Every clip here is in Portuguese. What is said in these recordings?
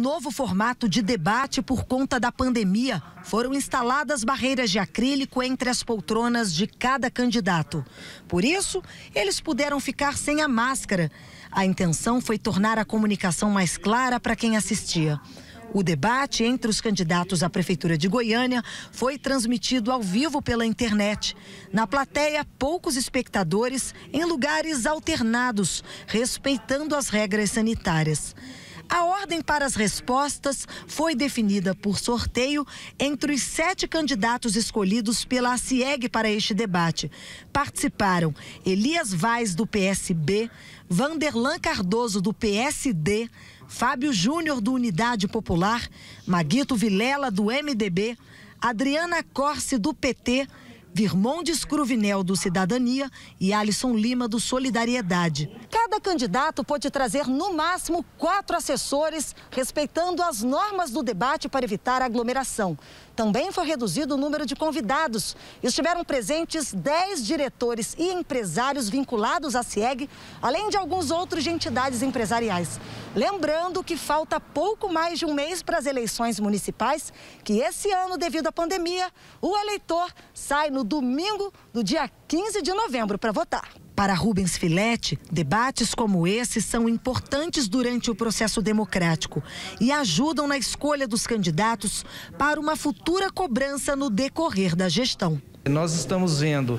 novo formato de debate por conta da pandemia, foram instaladas barreiras de acrílico entre as poltronas de cada candidato. Por isso, eles puderam ficar sem a máscara. A intenção foi tornar a comunicação mais clara para quem assistia. O debate entre os candidatos à Prefeitura de Goiânia foi transmitido ao vivo pela internet. Na plateia, poucos espectadores em lugares alternados, respeitando as regras sanitárias. A ordem para as respostas foi definida por sorteio entre os 7 candidatos escolhidos pela ACIEG para este debate. Participaram Elias Vaz, do PSB, Vanderlan Cardoso, do PSD, Fábio Júnior, do Unidade Popular, Maguito Vilela, do MDB, Adriana Corse, do PT, Virmondes Cruvinel, do Cidadania e Alisson Lima, do Solidariedade. Cada candidato pôde trazer no máximo 4 assessores, respeitando as normas do debate para evitar aglomeração. Também foi reduzido o número de convidados. Estiveram presentes 10 diretores e empresários vinculados à CIEG, além de alguns outros de entidades empresariais. Lembrando que falta pouco mais de um mês para as eleições municipais, que esse ano, devido à pandemia, o eleitor sai no domingo do dia 15 de novembro para votar. Para Rubens Filete, debates como esse são importantes durante o processo democrático e ajudam na escolha dos candidatos para uma futura cobrança no decorrer da gestão. Nós estamos vendo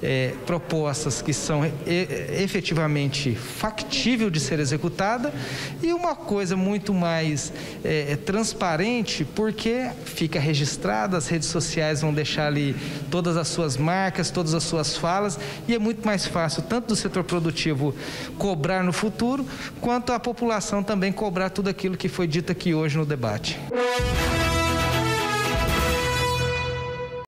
propostas que são efetivamente factíveis de ser executada e uma coisa muito mais transparente, porque fica registrada, as redes sociais vão deixar ali todas as suas marcas, todas as suas falas, e é muito mais fácil tanto do setor produtivo cobrar no futuro, quanto a população também cobrar tudo aquilo que foi dito aqui hoje no debate.